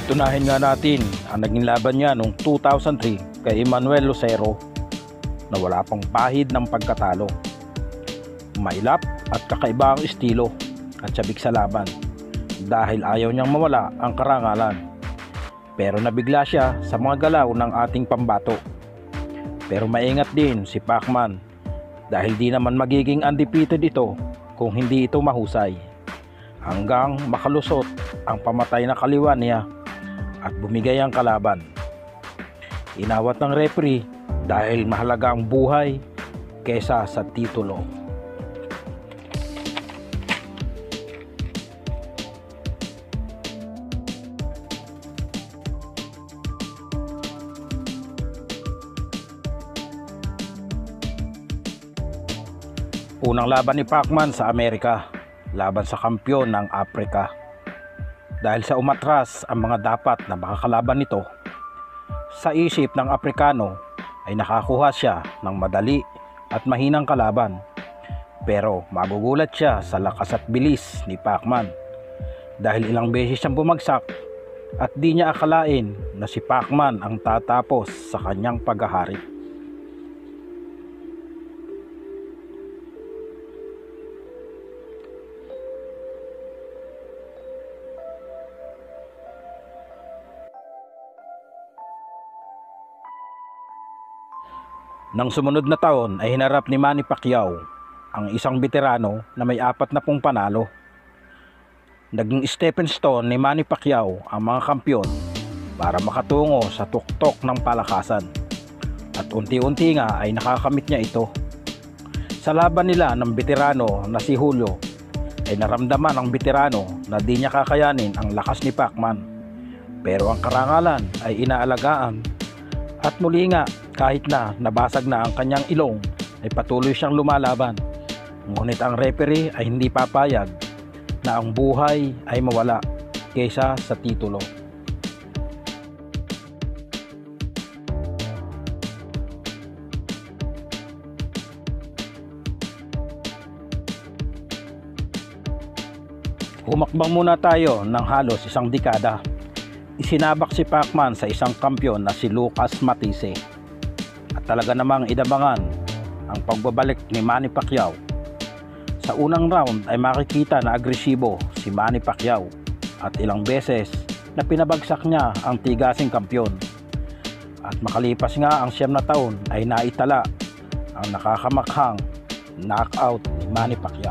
Patunahin nga natin ang naging laban niya noong 2003 kay Emmanuel Lucero na wala pang pahid ng pagkatalo. Mailap at kakaiba ang estilo at sabik sa laban dahil ayaw niyang mawala ang karangalan. Pero nabigla siya sa mga galaw ng ating pambato. Pero maingat din si Pacman dahil di naman magiging undefeated ito kung hindi ito mahusay. Hanggang makalusot ang pamatay na kaliwa niya at bumigay ang kalaban. Inawat ng referee dahil mahalaga ang buhay kesa sa titulo. Unang laban ni Pacman sa Amerika, laban sa kampyon ng Afrika. Dahil sa umatras ang mga dapat na makakalaban nito, sa isip ng Aprikano ay nakakuha siya ng madali at mahinang kalaban. Pero magugulat siya sa lakas at bilis ni Pacman dahil ilang beses siyang bumagsak at di niya akalain na si Pacman ang tatapos sa kanyang paghahari. Nang sumunod na taon ay hinarap ni Manny Pacquiao ang isang veterano na may 40 panalo. Naging stepping stone ni Manny Pacquiao ang mga kampyon para makatungo sa tuktok ng palakasan. At unti-unti nga ay nakakamit niya ito. Sa laban nila ng veterano na si Julio ay naramdaman ng veterano na di niya kakayanin ang lakas ni Pacman. Pero ang karangalan ay inaalagaan. At muli nga, kahit na nabasag na ang kanyang ilong, ay patuloy siyang lumalaban. Ngunit ang referee ay hindi papayag na ang buhay ay mawala kaysa sa titulo. Humakbang muna tayo ng halos isang dekada. Isinabak si Pacman sa isang kampyon na si Lucas Matthysse at talaga namang inabangan ang pagbabalik ni Manny Pacquiao. Sa unang round ay makikita na agresibo si Manny Pacquiao at ilang beses na pinabagsak niya ang tigasing kampyon. At makalipas nga ang 9 na taon ay naitala ang nakakamakhang knockout ni Manny Pacquiao.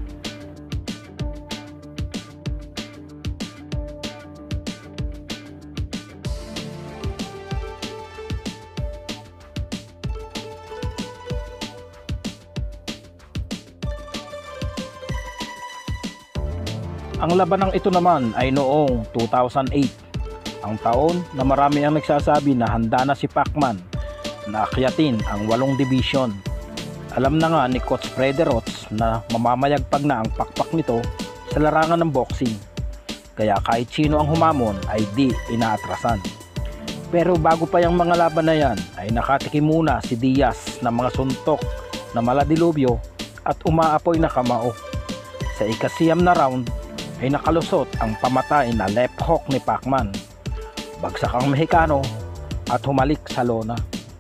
Ang labanang ito naman ay noong 2008, ang taon na marami ang nagsasabi na handa na si Pacman na akyatin ang 8 division. Alam na nga ni Coach Freddy Roth na mamamayagpag na ang pakpak nito sa larangan ng boxing. Kaya kahit sino ang humamon ay di inaatrasan. Pero bago pa yung mga laban na yan ay nakatikim muna si Diaz ng mga suntok na maladilubyo at umaapoy na kamao. Sa ika-9 na round ay nakalusot ang pamatay na left hook ni Pacman. Bagsak ang Mexicano at humalik sa lona.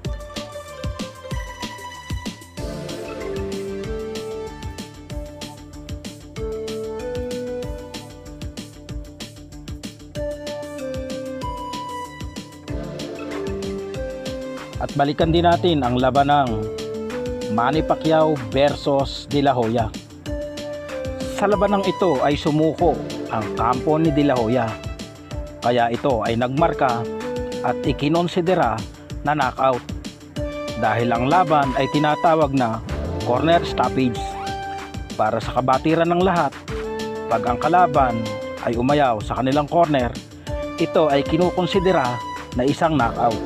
At balikan din natin ang laban ng Manny Pacquiao versus De La Hoya. Sa labanang ito ay sumuko ang kampo ni De La Hoya. Kaya ito ay nagmarka at ikinonsidera na knockout. Dahil ang laban ay tinatawag na corner stoppage. Para sa kabatiran ng lahat, pag ang kalaban ay umayaw sa kanilang corner, ito ay kinukonsidera na isang knockout.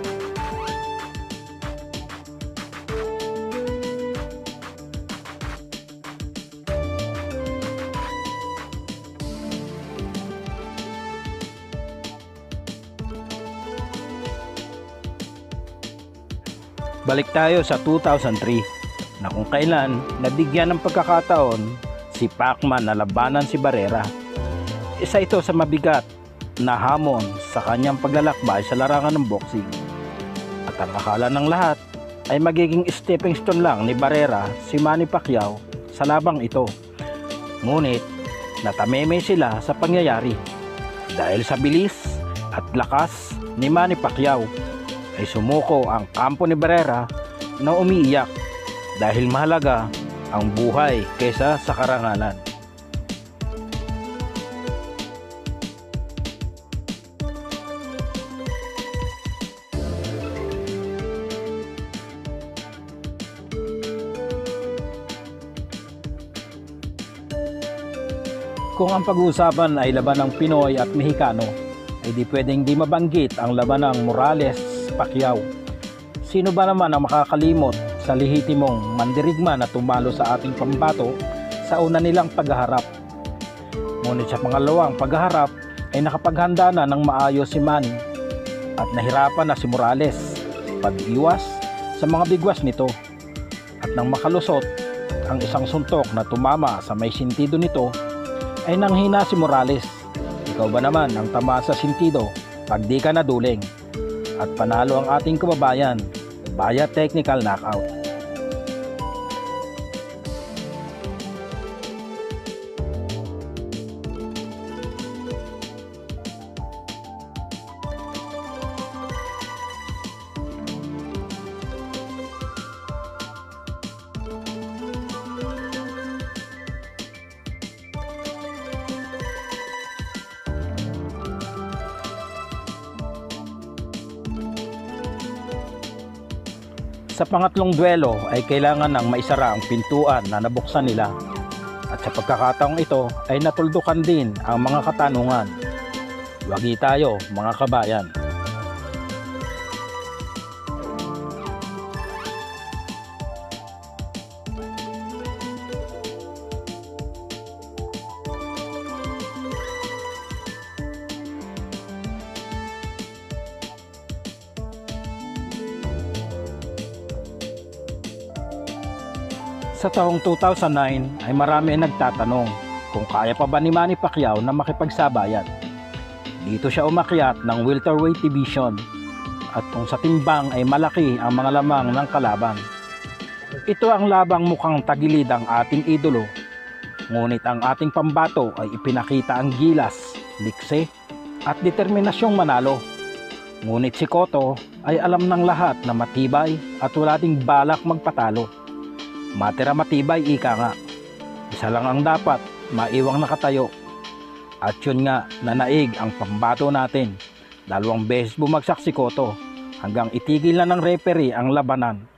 Balik tayo sa 2003 na kung kailan nabigyan ng pagkakataon si Pacman na labanan si Barrera. Isa ito sa mabigat na hamon sa kanyang paglalakbay sa larangan ng boxing. At ang akala ng lahat ay magiging stepping stone lang ni Barrera si Manny Pacquiao sa labang ito. Ngunit natameme sila sa pangyayari dahil sa bilis at lakas ni Manny Pacquiao ay sumuko ang kampo ni Barrera na umiiyak dahil mahalaga ang buhay kaysa sa karangalan. Kung ang pag-uusapan ay laban ng Pinoy at Mexicano, ay di pwedeng di mabanggit ang laban ng Morales-Pacquiao. Sino ba naman ang makakalimot sa lehitimong mandirigma na tumalo sa ating pambato sa una nilang paghaharap? Ngunit sa pangalawang paghaharap ay nakapaghanda na ng maayos si Manny at nahirapan na si Morales pag-iwas sa mga bigwas nito. At nang makalusot ang isang suntok na tumama sa may sintido nito, ay nanghina si Morales. Ikaw ba naman ang tama sa sintido pag di ka naduling? At panalo ang ating kababayan via technical knockout. Sa pangatlong duelo ay kailangan ng maisara ang pintuan na nabuksan nila. At sa pagkakataong ito ay natuldukan din ang mga katanungan. Wagi tayo mga kabayan. Sa taong 2009 ay marami ang nagtatanong kung kaya pa ba ni Manny Pacquiao na makipagsabayan. Dito siya umakyat ng welterweight division at kung sa timbang ay malaki ang mga lamang ng kalaban. Ito ang labang mukhang tagilid ang ating idolo, ngunit ang ating pambato ay ipinakita ang gilas, likse at determinasyong manalo. Ngunit si Cotto ay alam ng lahat na matibay at wala ding balak magpatalo. Matira matibay, ika nga. Isa lang ang dapat, maiwang nakatayo. At yun nga, nanaig ang pambato natin. 2 beses bumagsak si Cotto hanggang itigil na ng referee ang labanan.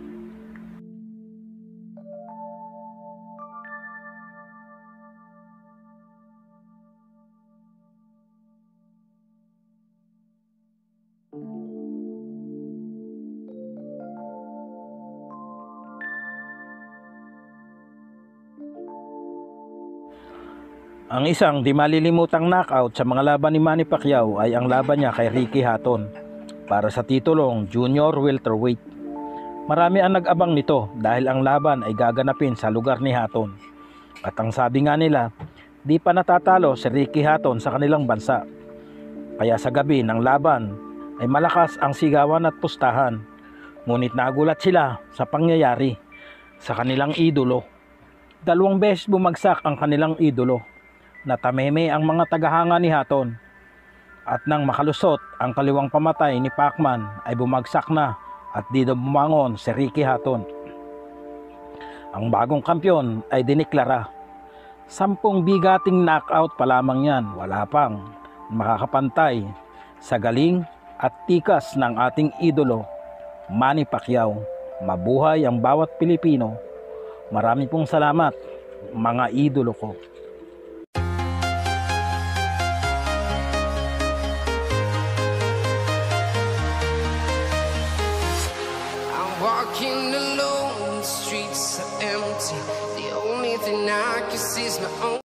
Ang isang di malilimutang knockout sa mga laban ni Manny Pacquiao ay ang laban niya kay Ricky Hatton para sa titulong Junior Welterweight. Marami ang nag-abang nito dahil ang laban ay gaganapin sa lugar ni Hatton. At ang sabi nga nila, di pa natatalo si Ricky Hatton sa kanilang bansa. Kaya sa gabi ng laban ay malakas ang sigawan at pustahan. Ngunit nagulat sila sa pangyayari sa kanilang idolo. 2 beses bumagsak ang kanilang idolo. Natameme ang mga tagahanga ni Hatton. At nang makalusot ang kaliwang pamatay ni Pacman ay bumagsak na at di na bumangon si Ricky Hatton. Ang bagong kampyon ay diniklara. 10 bigating knockout pa lamang yan, wala pang makakapantay sa galing at tikas ng ating idolo, Manny Pacquiao. Mabuhay ang bawat Pilipino. Marami pong salamat, mga idolo ko. Walking alone, the streets are empty. The only thing I can see is my own